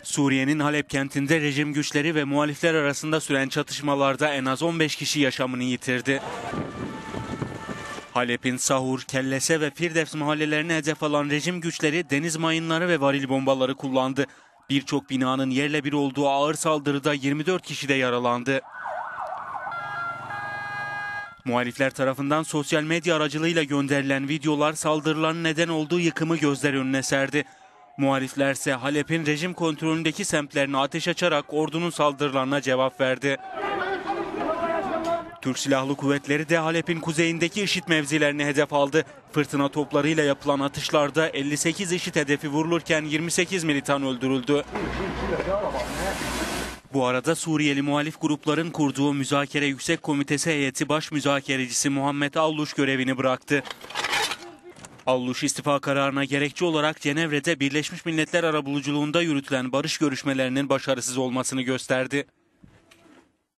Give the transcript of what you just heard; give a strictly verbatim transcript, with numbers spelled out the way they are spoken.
Suriye'nin Halep kentinde rejim güçleri ve muhalifler arasında süren çatışmalarda en az on beş kişi yaşamını yitirdi. Halep'in Sahur, Kellese ve Firdevs mahallelerine hedef alan rejim güçleri deniz mayınları ve varil bombaları kullandı. Birçok binanın yerle bir olduğu ağır saldırıda yirmi dört kişi de yaralandı. Muhalifler tarafından sosyal medya aracılığıyla gönderilen videolar saldırıların neden olduğu yıkımı gözler önüne serdi. Muhalifler ise Halep'in rejim kontrolündeki semtlerine ateş açarak ordunun saldırılarına cevap verdi. Türk Silahlı Kuvvetleri de Halep'in kuzeyindeki IŞİD mevzilerini hedef aldı. Fırtına toplarıyla yapılan atışlarda elli sekiz IŞİD hedefi vurulurken yirmi sekiz militan öldürüldü. Bu arada Suriyeli muhalif grupların kurduğu Müzakere Yüksek Komitesi heyeti baş müzakerecisi Muhammed Alluş görevini bıraktı. Alluş istifa kararına gerekçe olarak Cenevre'de Birleşmiş Milletler arabuluculuğunda yürütülen barış görüşmelerinin başarısız olmasını gösterdi.